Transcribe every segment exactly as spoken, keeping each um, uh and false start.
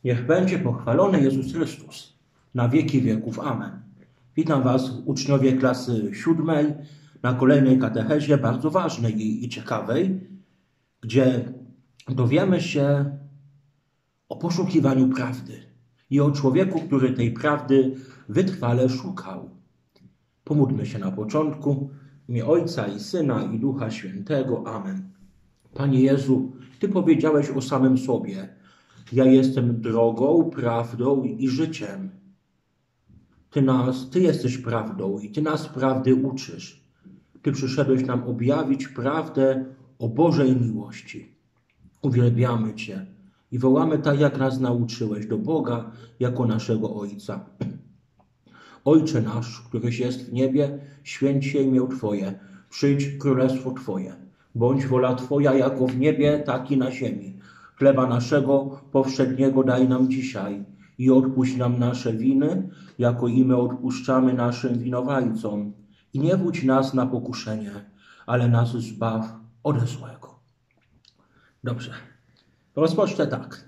Niech będzie pochwalony Jezus Chrystus na wieki wieków. Amen. Witam Was, uczniowie klasy siódmej, na kolejnej katechezie, bardzo ważnej i ciekawej, gdzie dowiemy się o poszukiwaniu prawdy i o człowieku, który tej prawdy wytrwale szukał. Pomódlmy się na początku. W imię Ojca i Syna i Ducha Świętego. Amen. Panie Jezu, Ty powiedziałeś o samym sobie: ja jestem drogą, prawdą i życiem. Ty, nas, Ty jesteś prawdą i Ty nas prawdy uczysz. Ty przyszedłeś nam objawić prawdę o Bożej miłości. Uwielbiamy Cię i wołamy tak, jak nas nauczyłeś, do Boga jako naszego Ojca. Ojcze nasz, któryś jest w niebie, święć się imię Twoje, przyjdź królestwo Twoje. Bądź wola Twoja jako w niebie, tak i na ziemi. Chleba naszego powszedniego daj nam dzisiaj i odpuść nam nasze winy, jako i my odpuszczamy naszym winowajcom. I nie wódź nas na pokuszenie, ale nas zbaw ode złego. Dobrze, rozpocznę tak.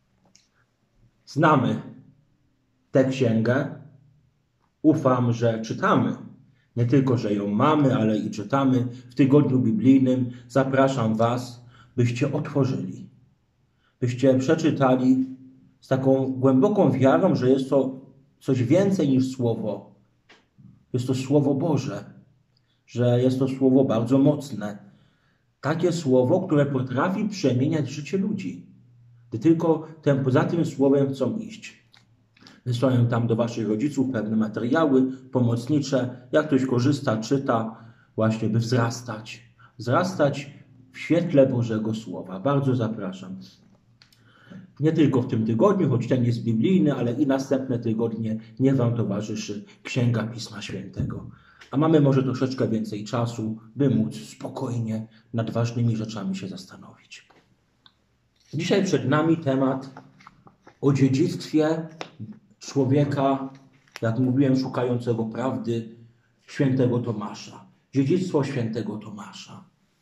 Znamy tę księgę. Ufam, że czytamy. Nie tylko, że ją mamy, ale i czytamy w tygodniu biblijnym. Zapraszam Was, byście otworzyli, byście przeczytali z taką głęboką wiarą, że jest to coś więcej niż słowo. Jest to Słowo Boże, że jest to słowo bardzo mocne. Takie słowo, które potrafi przemieniać życie ludzi, gdy tylko ten, poza tym słowem chcą iść. Wysłałem tam do Waszych rodziców pewne materiały pomocnicze, jak ktoś korzysta, czyta, właśnie by wzrastać. Wzrastać w świetle Bożego Słowa. Bardzo zapraszam. Nie tylko w tym tygodniu, choć ten jest biblijny, ale i następne tygodnie niech Wam towarzyszy Księga Pisma Świętego. A mamy może troszeczkę więcej czasu, by móc spokojnie nad ważnymi rzeczami się zastanowić. Dzisiaj przed nami temat o dziedzictwie człowieka, jak mówiłem, szukającego prawdy, świętego Tomasza. Dziedzictwo świętego Tomasza.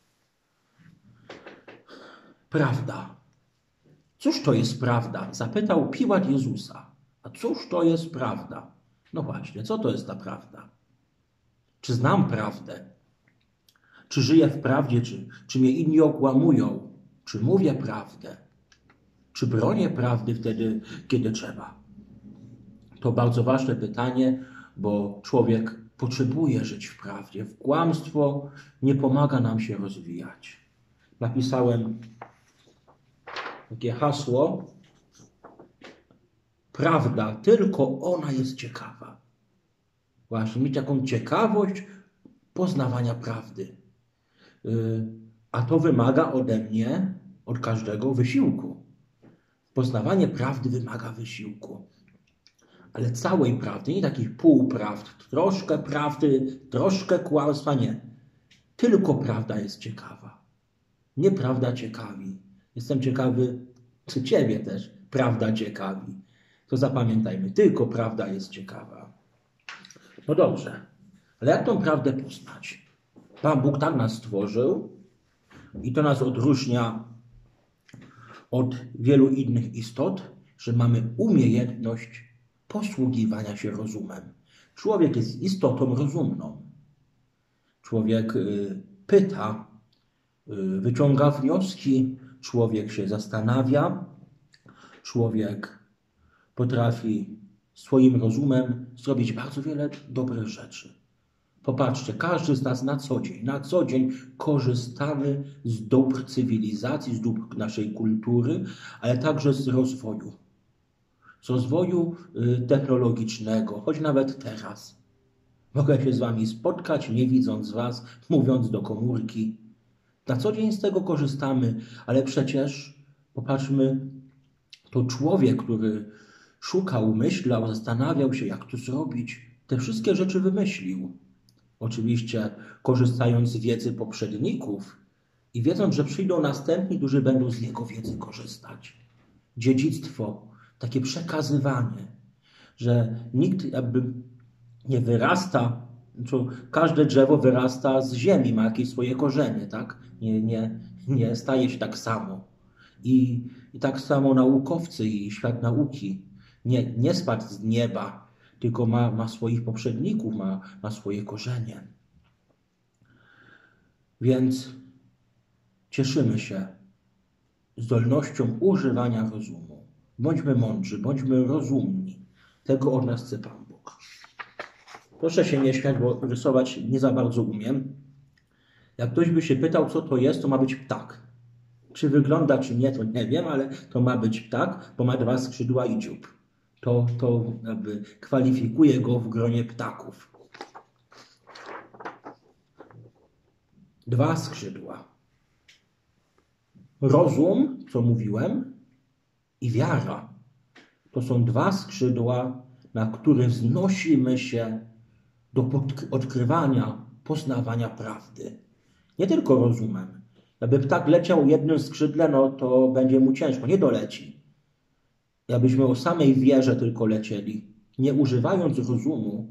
Prawda. Cóż to jest prawda? Zapytał Piłat Jezusa. A cóż to jest prawda? No właśnie, co to jest ta prawda? Czy znam prawdę? Czy żyję w prawdzie? Czy, czy mnie inni okłamują? Czy mówię prawdę? Czy bronię prawdy wtedy, kiedy trzeba? To bardzo ważne pytanie, bo człowiek potrzebuje żyć w prawdzie. Kłamstwo nie pomaga nam się rozwijać. Napisałem takie hasło: prawda, tylko ona jest ciekawa. Właśnie, mieć taką ciekawość poznawania prawdy. A to wymaga ode mnie, od każdego wysiłku. Poznawanie prawdy wymaga wysiłku. Ale całej prawdy, nie takich półprawd, troszkę prawdy, troszkę kłamstwa, nie. Tylko prawda jest ciekawa. Nieprawda ciekawi. Jestem ciekawy, czy Ciebie też prawda ciekawi. To zapamiętajmy, tylko prawda jest ciekawa. No dobrze, ale jak tą prawdę poznać? Pan Bóg tak nas stworzył i to nas odróżnia od wielu innych istot, że mamy umiejętność posługiwania się rozumem. Człowiek jest istotą rozumną. Człowiek pyta, wyciąga wnioski, człowiek się zastanawia, człowiek potrafi swoim rozumem zrobić bardzo wiele dobrych rzeczy. Popatrzcie, każdy z nas na co dzień, na co dzień korzystamy z dóbr cywilizacji, z dóbr naszej kultury, ale także z rozwoju. Z rozwoju technologicznego, choć nawet teraz. Mogę się z Wami spotkać, nie widząc Was, mówiąc do komórki. Na co dzień z tego korzystamy, ale przecież, popatrzmy, to człowiek, który szukał, myślał, zastanawiał się, jak to zrobić, te wszystkie rzeczy wymyślił. Oczywiście korzystając z wiedzy poprzedników i wiedząc, że przyjdą następni, którzy będą z jego wiedzy korzystać. Dziedzictwo, takie przekazywanie, że nikt jakby nie wyrasta, każde drzewo wyrasta z ziemi, ma jakieś swoje korzenie, tak? Nie, nie, nie staje się tak samo. I I tak samo naukowcy i świat nauki nie, nie spadł z nieba, tylko ma, ma swoich poprzedników, ma, ma swoje korzenie. Więc cieszymy się zdolnością używania rozumu. Bądźmy mądrzy, bądźmy rozumni. Tego od nas chce Pan Bóg. Proszę się nie śmiać, bo rysować nie za bardzo umiem. Jak ktoś by się pytał, co to jest, to ma być ptak. Czy wygląda, czy nie, to nie wiem, ale to ma być ptak, bo ma dwa skrzydła i dziób. To, to jakby kwalifikuje go w gronie ptaków. Dwa skrzydła. Rozum, co mówiłem, i wiara. To są dwa skrzydła, na które wznosimy się do odkrywania, poznawania prawdy. Nie tylko rozumem. Jakby ptak leciał jednym skrzydle, no to będzie mu ciężko, nie doleci. Jakbyśmy o samej wierze tylko lecieli, nie używając rozumu,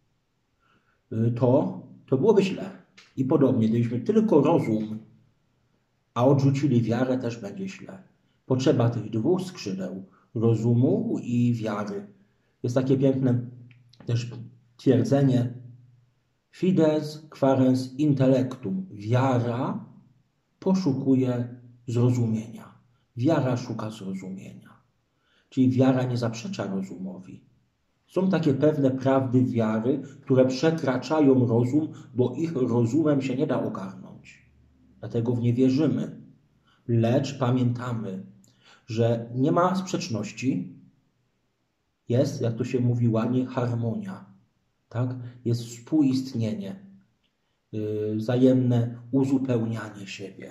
to, to byłoby źle. I podobnie, gdybyśmy tylko rozum, a odrzucili wiarę, też będzie źle. Potrzeba tych dwóch skrzydeł, rozumu i wiary. Jest takie piękne też twierdzenie fides quarens intellectum. Wiara poszukuje zrozumienia. Wiara szuka zrozumienia. Czyli wiara nie zaprzecza rozumowi. Są takie pewne prawdy wiary, które przekraczają rozum, bo ich rozumem się nie da ogarnąć. Dlatego w nie wierzymy. Lecz pamiętamy, że nie ma sprzeczności. Jest, jak to się mówi ładnie, harmonia. Tak? Jest współistnienie, yy, wzajemne uzupełnianie siebie.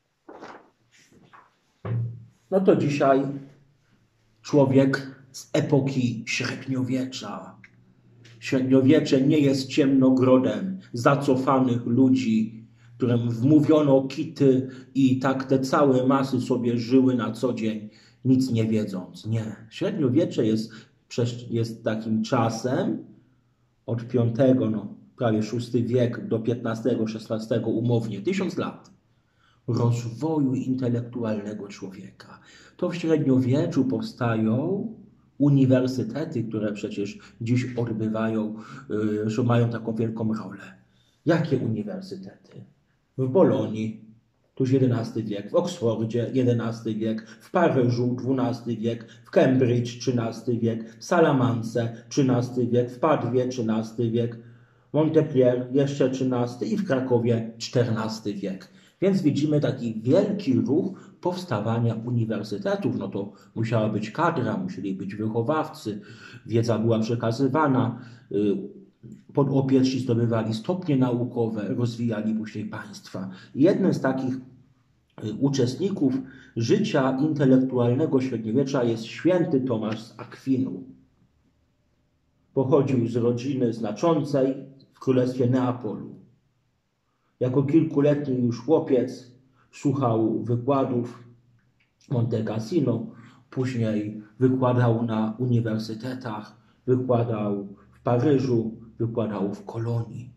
No to dzisiaj człowiek z epoki średniowiecza. Średniowiecze nie jest ciemnogrodem zacofanych ludzi, którym wmówiono kity i tak te całe masy sobie żyły na co dzień, nic nie wiedząc. Nie. Średniowiecze jest, jest takim czasem od piątego, no prawie szósty wiek do piętnastego, szesnastego umownie, tysiąc lat rozwoju intelektualnego człowieka. To w średniowieczu powstają uniwersytety, które przecież dziś odbywają, że mają taką wielką rolę. Jakie uniwersytety? W Bolonii, tuż jedenasty wiek, w Oksfordzie jedenasty wiek, w Paryżu dwunasty wiek, w Cambridge trzynasty wiek, w Salamance trzynasty wiek, w Padwie trzynasty wiek, w Montpellier jeszcze trzynasty i w Krakowie czternasty wiek. Więc widzimy taki wielki ruch powstawania uniwersytetów. No to musiała być kadra, musieli być wychowawcy, wiedza była przekazywana, podopieczni zdobywali stopnie naukowe, rozwijali później państwa. Jednym z takich uczestników życia intelektualnego średniowiecza jest święty Tomasz z Akwinu. Pochodził z rodziny znaczącej w królestwie Neapolu. Jako kilkuletni już chłopiec słuchał wykładów Monte Cassino, później wykładał na uniwersytetach, wykładał w Paryżu, wykładał w Kolonii.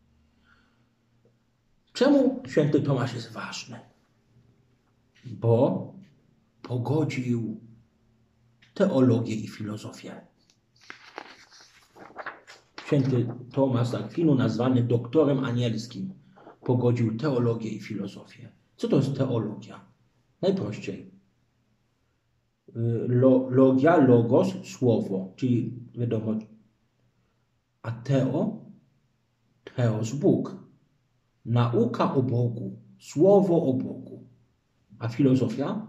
Czemu święty Tomasz jest ważny? Bo pogodził teologię i filozofię. Święty Tomasz z Akwinu, nazwany doktorem anielskim, pogodził teologię i filozofię. Co to jest teologia? Najprościej. Lo, logia, logos, słowo, czyli wiadomo, a teo, theos, Bóg. Nauka o Bogu, słowo o Bogu. A filozofia?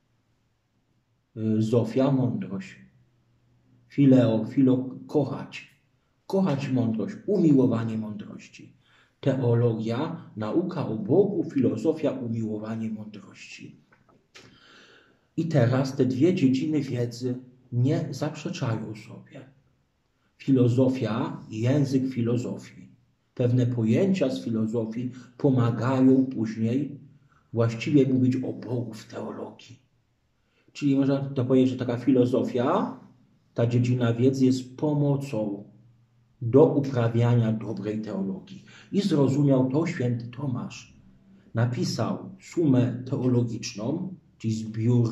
Zofia, mądrość. Fileo, filo, kochać. Kochać mądrość, umiłowanie mądrości. Teologia, nauka o Bogu, filozofia, umiłowanie mądrości. I teraz te dwie dziedziny wiedzy nie zaprzeczają sobie. Filozofia i język filozofii. Pewne pojęcia z filozofii pomagają później właściwie mówić o Bogu w teologii. Czyli można to powiedzieć, że taka filozofia, ta dziedzina wiedzy jest pomocą do uprawiania dobrej teologii. I zrozumiał to święty Tomasz. Napisał sumę teologiczną, czyli zbiór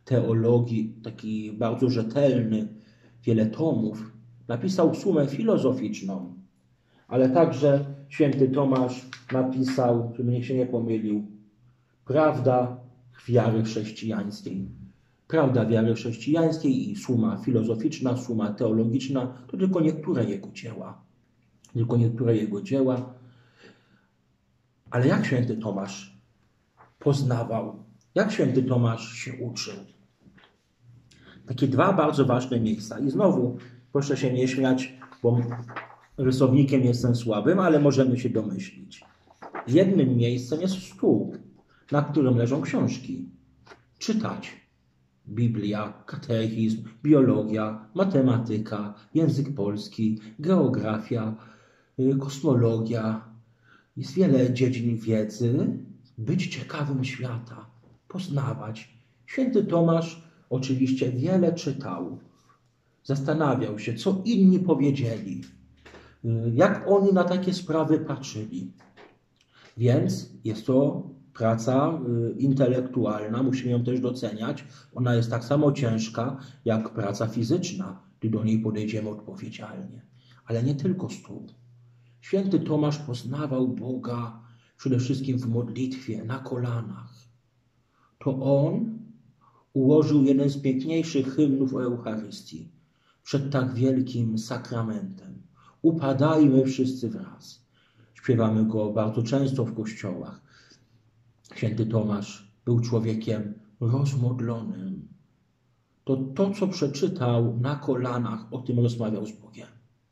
teologii, taki bardzo rzetelny, wiele tomów. Napisał sumę filozoficzną, ale także święty Tomasz napisał, żeby mnie się nie pomylił, prawda wiary chrześcijańskiej. Prawda wiary chrześcijańskiej i suma filozoficzna, suma teologiczna to tylko niektóre jego dzieła. Tylko niektóre jego dzieła. Ale jak święty Tomasz poznawał? Jak święty Tomasz się uczył? Takie dwa bardzo ważne miejsca. I znowu, proszę się nie śmiać, bo rysownikiem jestem słabym, ale możemy się domyślić. Jednym miejscem jest stół, na którym leżą książki. Czytać. Biblia, katechizm, biologia, matematyka, język polski, geografia, kosmologia. Jest wiele dziedzin wiedzy. Być ciekawym świata, poznawać. Święty Tomasz oczywiście wiele czytał. Zastanawiał się, co inni powiedzieli, jak oni na takie sprawy patrzyli. Więc jest to praca intelektualna, musimy ją też doceniać. Ona jest tak samo ciężka jak praca fizyczna, gdy do niej podejdziemy odpowiedzialnie. Ale nie tylko stół. Święty Tomasz poznawał Boga przede wszystkim w modlitwie, na kolanach. To on ułożył jeden z piękniejszych hymnów o Eucharystii przed tak wielkim sakramentem. Upadajmy wszyscy wraz. Śpiewamy go bardzo często w kościołach. Święty Tomasz był człowiekiem rozmodlonym. To to, co przeczytał na kolanach, o tym rozmawiał z Bogiem.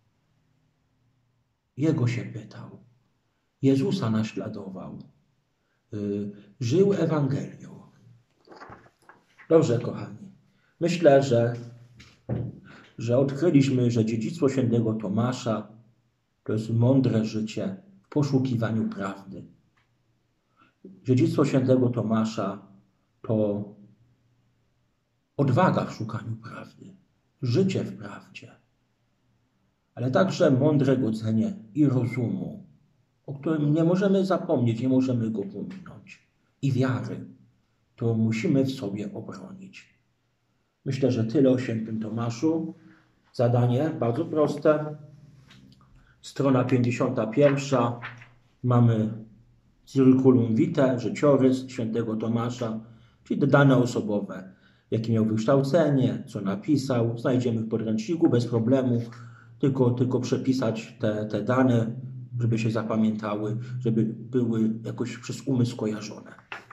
Jego się pytał. Jezusa naśladował. Żył Ewangelią. Dobrze, kochani. Myślę, że, że odkryliśmy, że dziedzictwo świętego Tomasza to jest mądre życie w poszukiwaniu prawdy. Dziedzictwo świętego Tomasza to odwaga w szukaniu prawdy, życie w prawdzie, ale także mądre godzenie i rozumu, o którym nie możemy zapomnieć, nie możemy go pominąć. I wiary, to musimy w sobie obronić. Myślę, że tyle o świętym Tomaszu. Zadanie bardzo proste. Strona pięćdziesiąta pierwsza. Mamy curriculum vitae, życiorys świętego Tomasza, czyli te dane osobowe, jakie miał wykształcenie, co napisał. Znajdziemy w podręczniku bez problemu. Tylko, tylko przepisać te, te dane, żeby się zapamiętały, żeby były jakoś przez umysł kojarzone.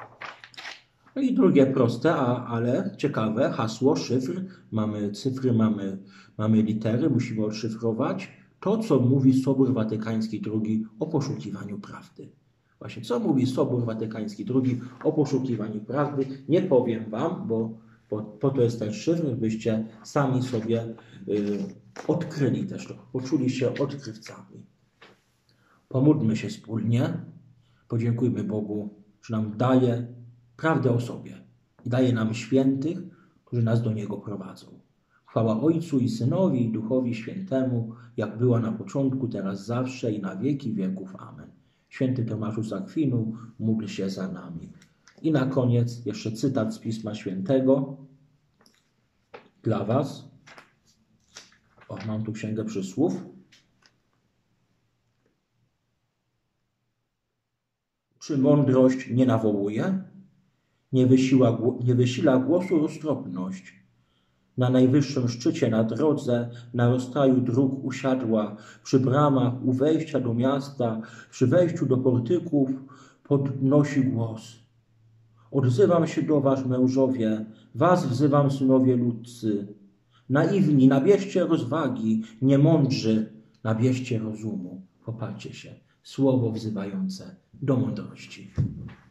No i drugie proste, a, ale ciekawe, hasło, szyfr. Mamy cyfry, mamy, mamy litery, musimy odszyfrować to, co mówi Sobór Watykański drugi o poszukiwaniu prawdy. Właśnie, co mówi Sobór Watykański drugi o poszukiwaniu prawdy, nie powiem wam, bo po, po to jest ten szyfr, byście sami sobie y, odkryli też to, poczuli się odkrywcami. Pomódlmy się wspólnie, podziękujmy Bogu, że nam daje prawdę o sobie i daje nam świętych, którzy nas do Niego prowadzą. Chwała Ojcu i Synowi i Duchowi Świętemu, jak była na początku, teraz zawsze i na wieki wieków. Amen. Święty Tomaszu z Akwinu, módl się za nami. I na koniec jeszcze cytat z Pisma Świętego dla was. O, mam tu Księgę Przysłów. Czy mądrość nie nawołuje? Nie, wysiła, nie wysila głosu roztropność. Na najwyższym szczycie na drodze, na rozstaju dróg usiadła, przy bramach u wejścia do miasta, przy wejściu do portyków podnosi głos. Odzywam się do was, mężowie, was wzywam, synowie ludzcy. Naiwni, nabierzcie rozwagi, niemądrzy, nabierzcie rozumu. Popatrzcie się, słowo wzywające do mądrości.